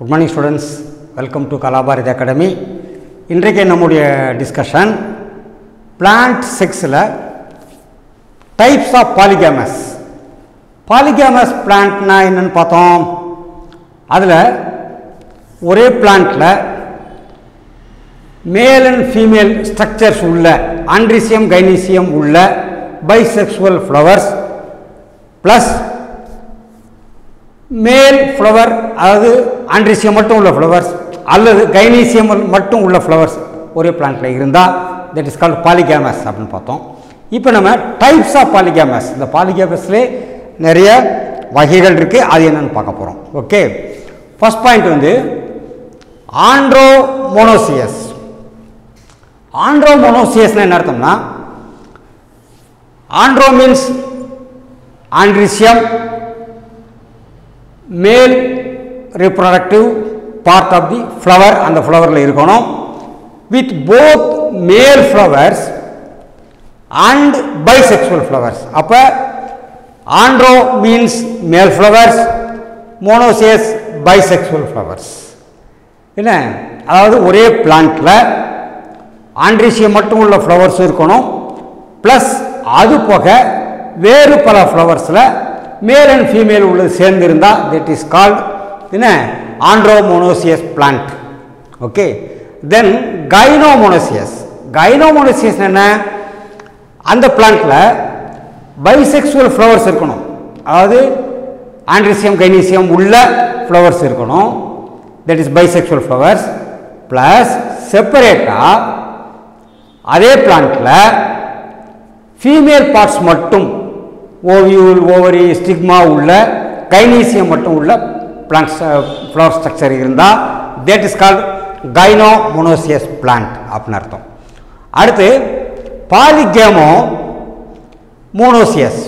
Good morning students, welcome to Kalabharat Academy. இன்றைக்கு நம்முடைய discussion plant செக்ஸில் டைப்ஸ் ஆஃப் பாலிகேமஸ். பாலிகேமஸ் பிளான்ட்னா என்னன்னு பார்த்தோம். அதில் ஒரே பிளான்ட்டில் மேல் அண்ட் ஃபீமேல் ஸ்ட்ரக்சர்ஸ் உள்ள ஆண்ட்ரிசியம் கைனீசியம் உள்ள bisexual flowers plus male flower, அதாவது ஆண்ட்ரிசியம் மட்டும் உள்ள ஃப்ளவர்ஸ் அல்லது கைனீசியம் மட்டும் உள்ள ஃப்ளவர்ஸ் ஒரே பிளான்ட்டில் இருந்தால் தட் இஸ் கால்ட் பாலிகேமஸ் அப்படின்னு பார்த்தோம். இப்போ நம்ம டைப்ஸ் ஆஃப் பாலிகேமஸ், இந்த பாலிகேமஸ்லேயே நிறைய வகைகள் இருக்குது, அது என்னென்னு பார்க்க போகிறோம். ஓகே, ஃபர்ஸ்ட் பாயிண்ட் வந்து ஆண்ட்ரோமோனோசியஸ். ஆண்ட்ரோமோனோசியஸ்னால் என்ன அர்த்தம்னா, ஆண்ட்ரோ மீன்ஸ் ஆண்ட்ரிசியம், மேல் reproductive part of the flower, அந்த ஃப்ளவரில் இருக்கணும். with both male flowers and bisexual flowers. அப்போ andro means male flowers, monoecious bisexual flowers. என்ன, அதாவது ஒரே பிளான்ட்டில் ஆண்ட்ரிசியம் மட்டும் உள்ள ஃப்ளவர்ஸ் இருக்கணும், ப்ளஸ் அது போக வேறு பல ஃப்ளவர்ஸில் மேல் அண்ட் ஃபீமேல் உள்ளது சேர்ந்து இருந்தால் தட் இஸ் கால்ட் என்ன, ஆண்ட்ரோமோனோசியஸ் பிளான்ட். ஓகே, தென் கைனோமோனோசியஸ். கைனோமோனோசியஸ் என்ன, அந்த பிளான்ட்டில் பைசெக்சுவல் ஃப்ளவர்ஸ் இருக்கணும், அதாவது ஆண்ட்ரிசியம் கைனீசியம் உள்ள ஃப்ளவர்ஸ் இருக்கணும், that is bisexual flowers. Plus செப்பரேட்டாக அதே பிளான்ட்டில் ஃபீமேல் பார்ட்ஸ் மட்டும், ஓவியூல், ஓவரி, ஸ்டிக்மா உள்ள கைனீசியம் மட்டும் உள்ள பிளான்ட் ஃப்ளவர் ஸ்ட்ரக்சர் இருந்தால் that is called gynomonoecious plant அப்படின்னு அர்த்தம். அடுத்து பாலிகேமோ மோனோசியஸ்.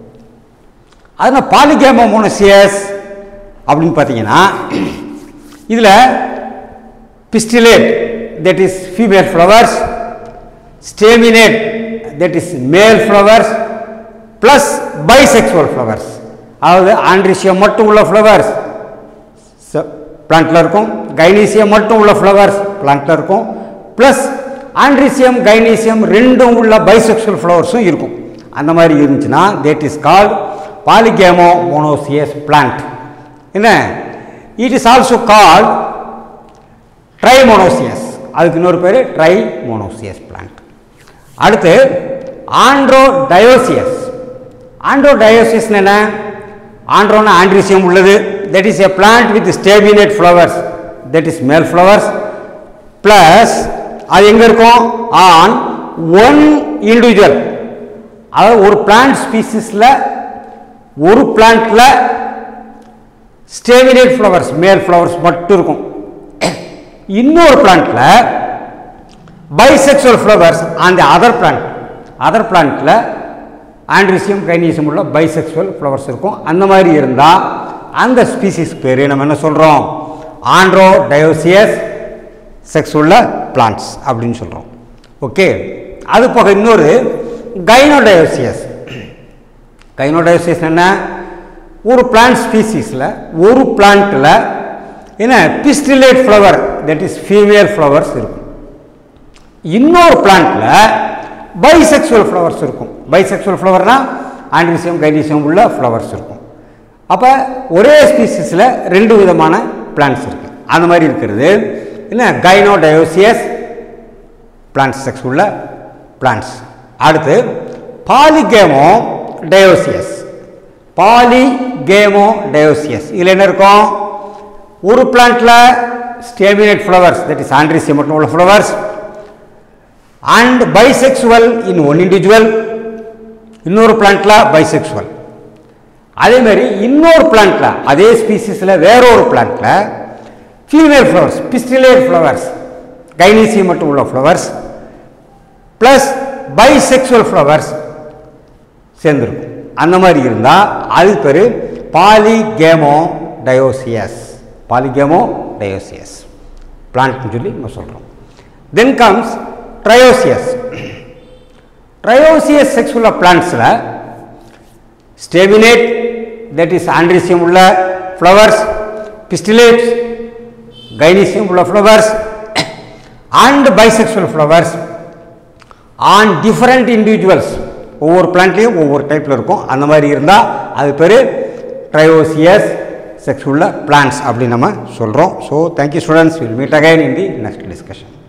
அதனால் பாலிகேமோ மோனோசியஸ் அப்படின்னு பார்த்தீங்கன்னா, இதில் pistillate that is female flowers, staminate that is male flowers, plus bisexual flowers, அதாவது ஆண்ட்ரிசியம் மட்டும் உள்ள ஃப்ளவர்ஸ் பிளான்ட்டில் இருக்கும், கைனீசியம் மட்டும் உள்ள ஃப்ளவர்ஸ் பிளான்ட்டில் இருக்கும், ப்ளஸ் ஆண்ட்ரிசியம் கைனீசியம் ரெண்டும் உள்ள பைசெக்சுவல் ஃப்ளவர்ஸும் இருக்கும். அந்த மாதிரி இருந்துச்சுன்னா that is called polygamo monoecious plant. என்ன, it is also called trimonoecious, அதுக்கு இன்னொரு பேர் ட்ரைமோனோசியஸ் பிளான்ட். அடுத்து ஆண்ட்ரோடயோசியஸ். ஆண்ட்ரோடயோசியஸ் என்ன, ஆண்ட்ரோனா ஆண்ட்ரிசியம் உள்ளது, that is a plant with staminate flowers, that is male flowers, plus அது எங்கே இருக்கும், ஆன் ஒன் இண்டிவிஜுவல், அதாவது ஒரு பிளான்ட் ஸ்பீசிஸில் ஒரு பிளான்ட்டில் ஸ்டேமினேட் ஃப்ளவர்ஸ் மேல் ஃப்ளவர்ஸ் மட்டும் இருக்கும், இன்னொரு பிளான்ட்டில் பைசெக்சுவல் ஃப்ளவர்ஸ் அந்த அதர் பிளான்ட்டில் ஆண்ட்ரிசியம் கைனீசியம் உள்ள பைசெக்சுவல் ஃப்ளவர்ஸ் இருக்கும். அந்த மாதிரி இருந்தால் அந்த ஸ்பீசிஸ் பேர் நம்ம என்ன சொல்கிறோம், ஆண்ட்ரோடயோசியஸ் செக்ஸ் உள்ள பிளான்ட்ஸ் அப்படின்னு சொல்கிறோம். ஓகே, அது போக இன்னொரு கைனோடயோசியஸ். கைனோடயோசியஸ் என்ன, ஒரு பிளான்ட் ஸ்பீசிஸில் ஒரு பிளான்ட்டில் என்ன pistillate flower that is female flowers இருக்கும், இன்னொரு பிளான்ட்டில் பைசெக்சுவல் ஃப்ளவர்ஸ் இருக்கும். பைசெக்சுவல் ஃப்ளவர்னா ஆண்ட்ரிசியம் கைனீசியம் உள்ள ஃப்ளவர்ஸ் இருக்கும். அப்போ ஒரே ஸ்பீசிஸில் ரெண்டு விதமான பிளான்ட்ஸ் இருக்குது. அந்த மாதிரி இருக்கிறது என்ன, கைனோடயோசியஸ் பிளான்ட் செக்ஸ் உள்ள பிளான்ட்ஸ். அடுத்து பாலிகேமோ டயோசியஸ். பாலிகேமோ டயோசியஸ் இதில் என்ன இருக்கும், ஒரு பிளான்ட்டில் staminate flowers that is androecium மட்டும் உள்ள flowers and bisexual in one individual, இன்னொரு பிளான்ட்டில் பைசெக்சுவல். அதேமாதிரி இன்னொரு பிளான்ட்டில் அதே ஸ்பீசிஸில் வேற ஒரு பிளான்ட்டில் female flowers pistillate flowers gynoecium மட்டும் உள்ள ஃப்ளவர்ஸ் ப்ளஸ் பைசெக்சுவல் ஃப்ளவர்ஸ் சேர்ந்துருக்கும். அந்த மாதிரி இருந்தால் அது பேர் பாலிகேமோ டயோசியஸ். பாலிகேமோ டயோசியஸ் பிளான்ட்னு சொல்லி நம்ம சொல்கிறோம். Then comes ட்ரையோசியஸ். ட்ரையோசியஸ் செக்ஸ் உள்ள பிளான்ட்ஸில் ஸ்டேமினேட் தட் இஸ் ஆண்ட்ரிசியம் உள்ள ஃப்ளவர்ஸ், பிஸ்டிலேட்ஸ் கைனீசியம் உள்ள flowers and bisexual flowers on different individuals. ஒவ்வொரு பிளான்ட்லேயும் ஒவ்வொரு டைப்பில் இருக்கும். அந்த மாதிரி இருந்தால் அது பேர் ட்ரையோசியஸ் செக்ஸ் உள்ள பிளான்ட்ஸ் அப்படின்னு நம்ம சொல்கிறோம். So thank you students, will meet again in the next discussion.